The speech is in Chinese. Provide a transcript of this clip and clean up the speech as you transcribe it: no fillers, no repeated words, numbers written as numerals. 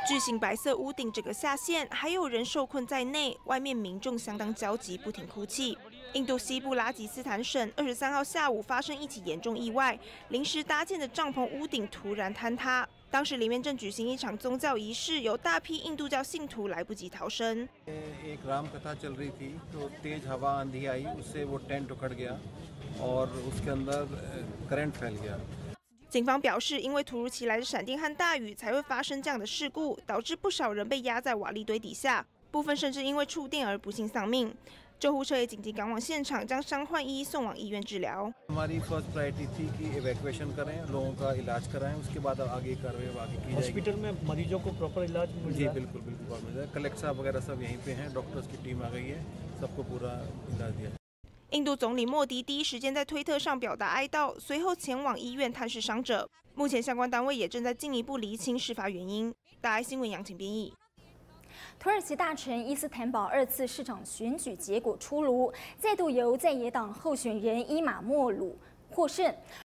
巨型白色屋顶整个下陷，还有人受困在内，外面民众相当焦急，不停哭泣。印度西部拉吉斯坦省23号下午发生一起严重意外，临时搭建的帐篷屋顶突然坍塌。当时里面正举行一场宗教仪式，有大批印度教信徒来不及逃生。 एक राम कथा चल रही थी तो तेज हवा आंधी आई उससे वो टेंट उखड़ गया और उसके अंदर करंट फैल गया। 警方表示，因为突如其来的闪电和大雨，才会发生这样的事故，导致不少人被压在瓦砾堆底下，部分甚至因为触电而不幸丧命。救护车也紧急赶往现场，将伤患一一送往医院治疗。 हमारी फर्स्ट प्रायोरिटी थी कि इवैक्यूएशन करें, लोगों का इलाज कराएं, उसके बाद आगे कार्रवाई आगे की जाएगी। हॉस्पिटल में मरीजों को प्रॉपर इलाज मिल रहा है? जी बिल्कुल बिल्कुल मिल रहा है। कलेक्टर साहब वगैरह सब यहीं पे हैं, डॉक्टर्स की टीम आ गई है, सबको पूरा इलाज दिया। 印度总理莫迪第一时间在推特上表达哀悼，随后前往医院探视伤者。目前相关单位也正在进一步厘清事发原因。大爱新闻杨晴编译。 土耳其大城伊斯坦堡2次市长选举结果出炉，再度由在野党候选人伊马莫鲁获胜。